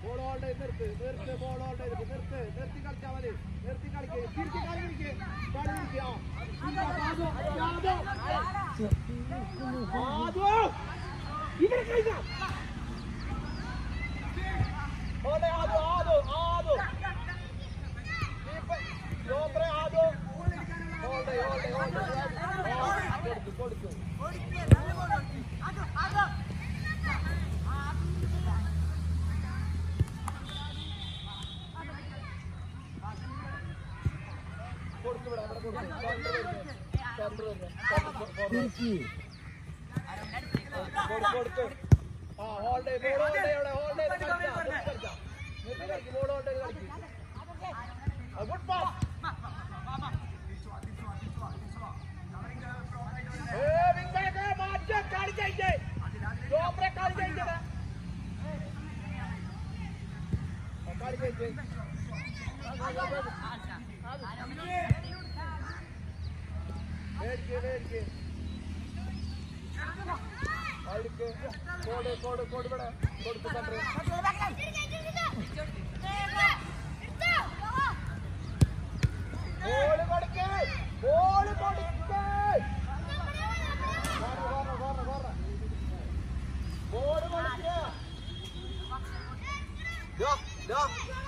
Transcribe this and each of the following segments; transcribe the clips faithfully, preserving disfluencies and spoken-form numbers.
Ball all day, നിർത്ത് നിർത്ത് ball all day നിർത്ത് നിർത്തി കളിച്ചാൽ മതി നിർത്തി കളിക്ക് തിരിച്ച് കളി കളിക്ക് കളി കളിക്കുക ആദോ ആദോ ആദോ ഇവിടെ കളിക്കാം ഓടെ ആദോ ആദോ ആദോ ലോപ്രെ ആദോ ഓടെ ഓടെ ഓടെ കൊടുത്തു കൊടുത്തു ആദോ ആദോ Verge, verge. Alike, code, code, code bada, code to country. Ball, kodike, ball, kodike. Varra, varra, varra, varra. Ball, kodike. Da, da.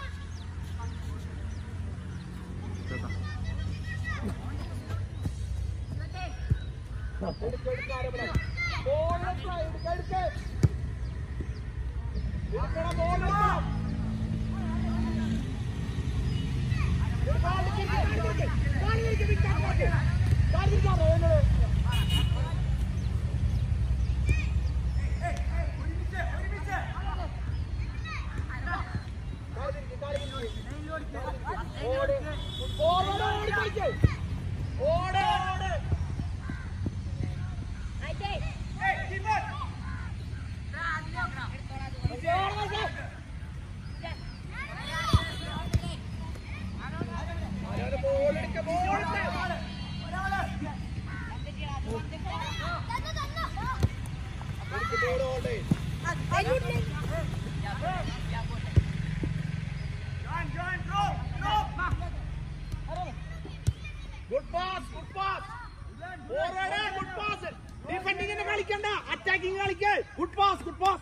എടുക്ക് എടുക്ക് ആരവിടെ ബോൾ എടുക്ക് എടുക്ക് എടുക്ക് എടുക്കണം ബോൾ എടുക്കണം കാല് തിരിക്ക് കാല് തിരിക്ക് വിക്കാൻ പോക്ക് കാല് തിരിക്കാമോ എന്നോട് കാല് തിരിക്ക് കാല് തിരിക്ക് ഓട് ബോൾ ഓടി കളിക്ക് ഓട് ഓട് Good pass, good pass. Forward, good pass. Defending in the Kalikanda, attacking Kalike. Good pass, good pass.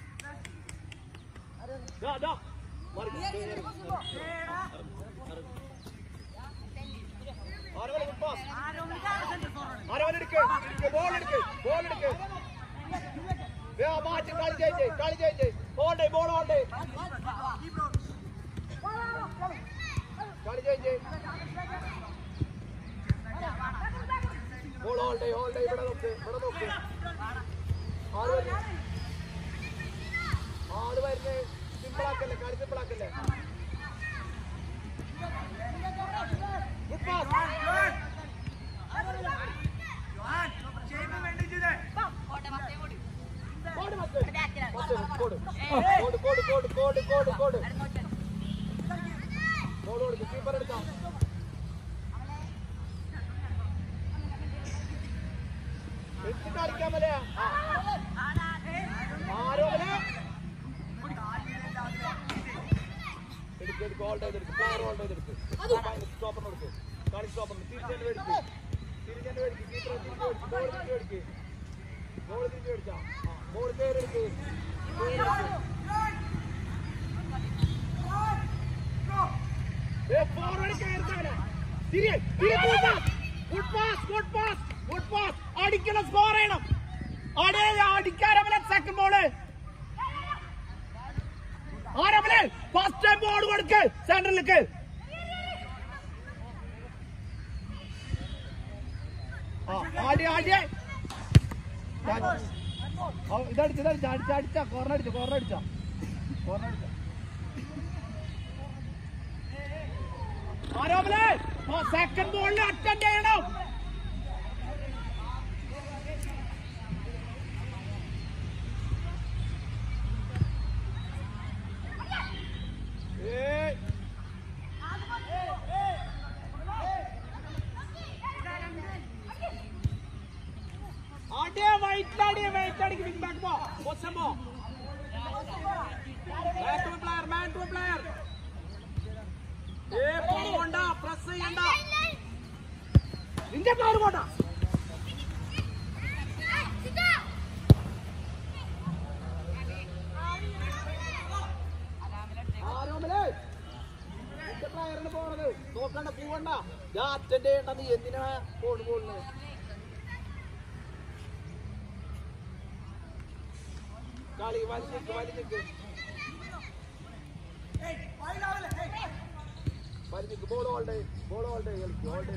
Da, da. Araval, good pass. Araval, edike, edike, ball edike, ball edike. Yeah, match, Kali Jay, Kali Jay. All day, ball all day. Kali Jay. Ball all day, all day. Bada okay, bada okay. Araval. Araval ne simple akale, Kali simple akale. Good pass. Johan, Jamie Mendy ji de. Code matte. Code, code. Code, code, code, code, code, code. Code odu keeper edukka. Eduthu kalikkamale. Aaromale. Edukku edukku all day edukku. Player all day edukku. Adu stopper edukku. Kali stopper തിരിച്ചെന്നെ edukku. തിരിച്ചെന്നെ edukku. Keeper തിരിച്ചു edukku. Ball തിരിച്ചു edukku. Ball തിരിച്ചു edukka. Ball കേറി edukku. ഏ forward കേറുന്നവനെ. തിരി തിരി good pass. Good pass, good pass. Good pass. അടിക്കണം സ്കോർ ചെയ്യണം. അടേ അടിക്കാരവനെ സെക്കൻഡ് ബോൾ. ആരവനെ ഫസ്റ്റ് ടൈം ബോൾ കൊടുക്ക് സെന്ററിലേക്ക്. ആടി ആടി ഇതടിച്ച ഇതടിച്ച അടിച്ച അടിച്ച കോർണർ അടിച്ച കോർണർ അടിച്ച കോർണർ അടിച്ച ആരോപണേ സെക്കൻഡ് ബോളിൽ അറ്റൻഡ് ചെയ്യണം. Wait, wait, wait, wait, wait, wait, wait, wait, wait, wait, wait, wait, wait, wait, നോക്കണ്ട പോവണ്ട ഞാൻ അറ്റൻഡ് ചെയ്യണ്ട നീ എന്തിനാ ഫോൺ പോകുന്നത് കളി വലിഞ്ഞിക്ക് വലിഞ്ഞിക്ക് വലിഞ്ഞിക്ക് ബോൾ ഹോൾഡ് ബോൾ ഹോൾഡ് കളിക്കും ഹോൾഡ്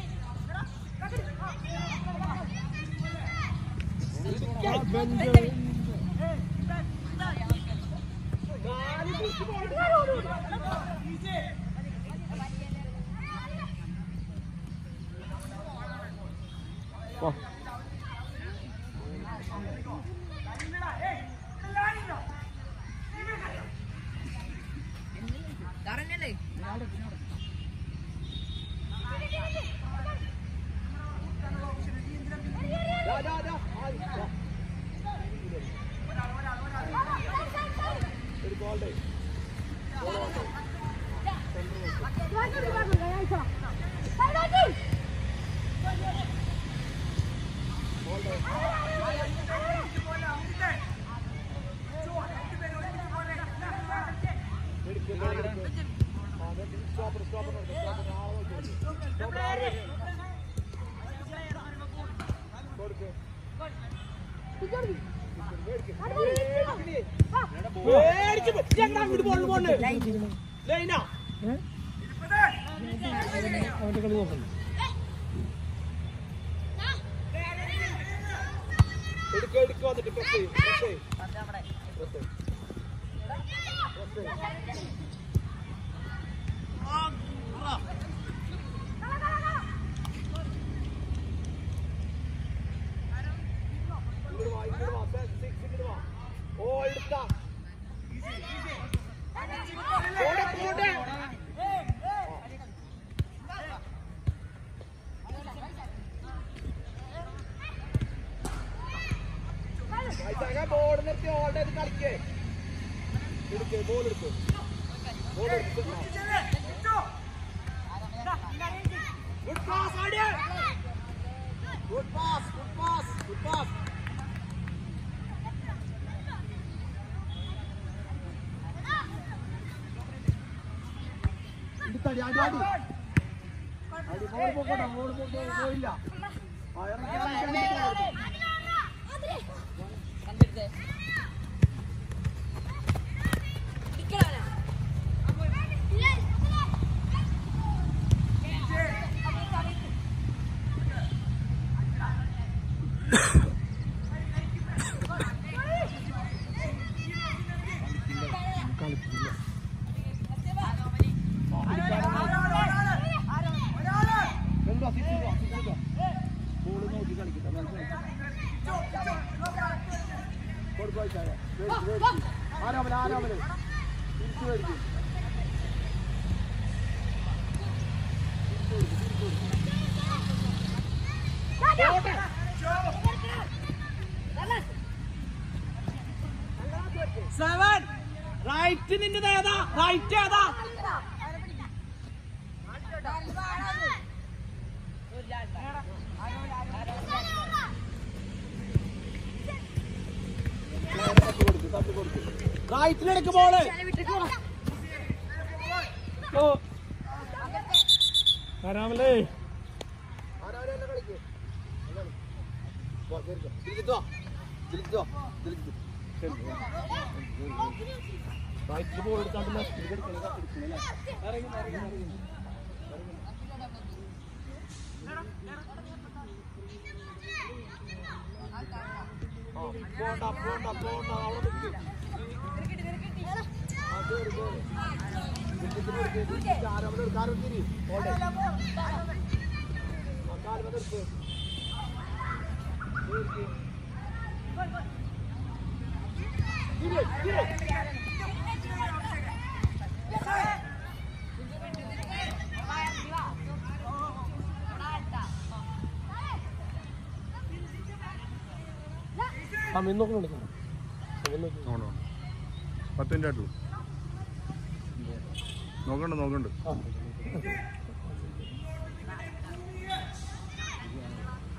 സെവൻ റൈറ്റ് നിന്റെ ഏതാ റൈറ്റ് ഏതാ റൈറ്റിലെടുക്ക് ബോള് ആരാമല്ലേ റൈറ്റിൽ ബോൾ എടുത്താണ്ട് ഇറങ്ങി ഇറങ്ങി പോണ്ട പോണ്ട പോണ്ട അവിടെ തിരി ആ മീൻ നോക്കണം നോക്കണോ പത്ത് മിനിറ്റ് ആയിട്ടുള്ളൂ നോക്കണ്ട നോക്കണ്ട്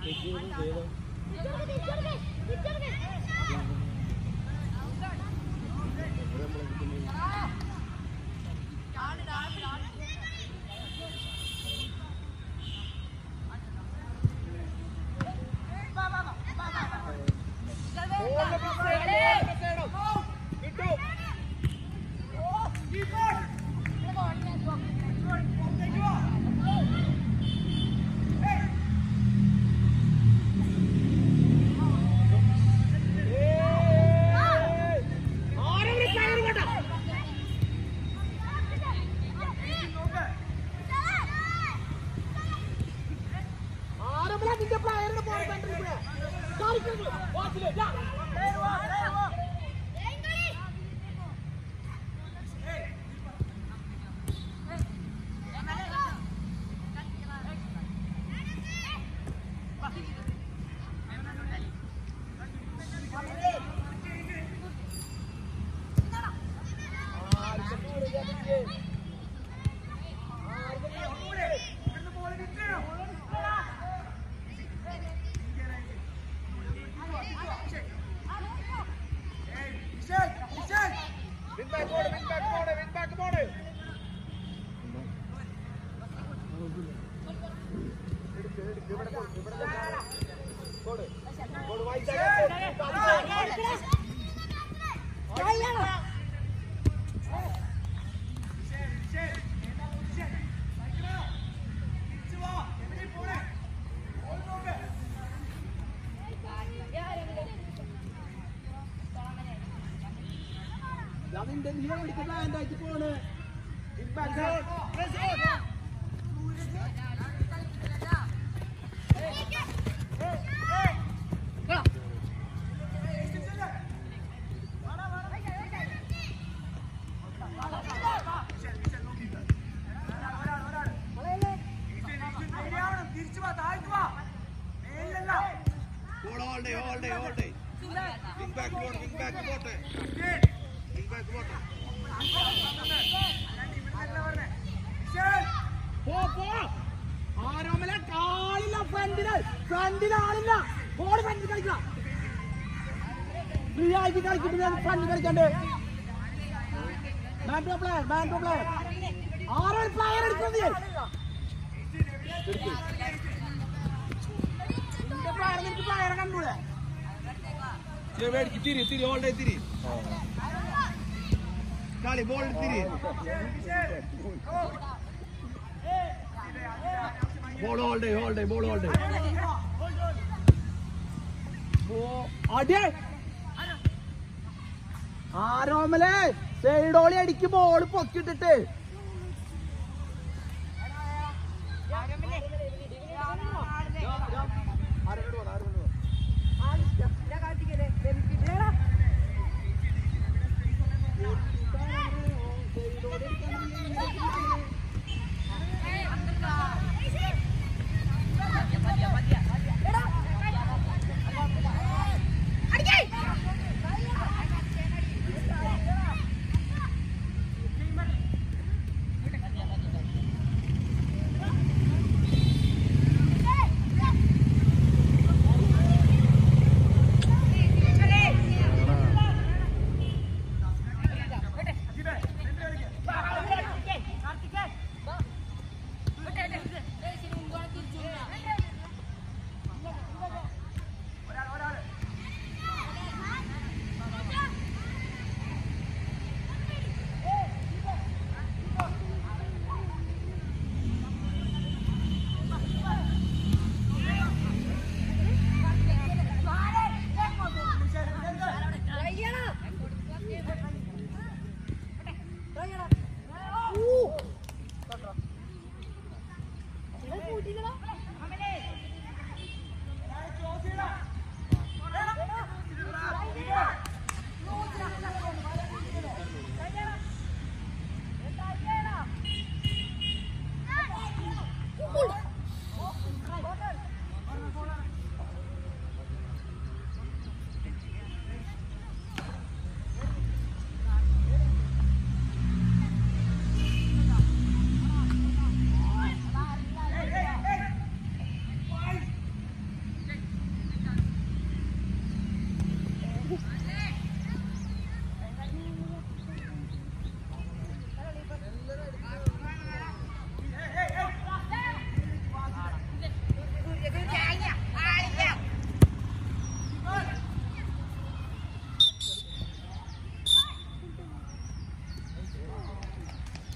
അതിന്റെ നീളം എടുക്കുന്ന ആൻഡായിട്ട് പോണ് Hold day, hold day, hold day. Wing back, water, wing back, water. Wing back, water. പോ പോ ആരോമല കാലില്ല ഫ്രണ്ടില് ഫ്രണ്ടില് ആളില്ല ബോൾ ഫ്രണ്ടിൽ കളിക്കാം ഫ്രീ ആയിട്ട് കളിക്കുമ്പോൾ ഫ്രണ്ടിൽ കളിക്കണ്ടേ man to player man to player ആരോ പ്ലെയർ എടുക്കുന്നത് പ്ലെയർ നിനക്ക് പ്ലെയറെ കണ്ടൂടെ തിരി തിരി ഓൾ ഡേ തിരി കളി ബോൾ തിരി ball all day all day ball all day അടിയേ ആരോമലെ സൈഡോളി അടിക്ക് ബോൾ പൊക്കിട്ടിട്ട്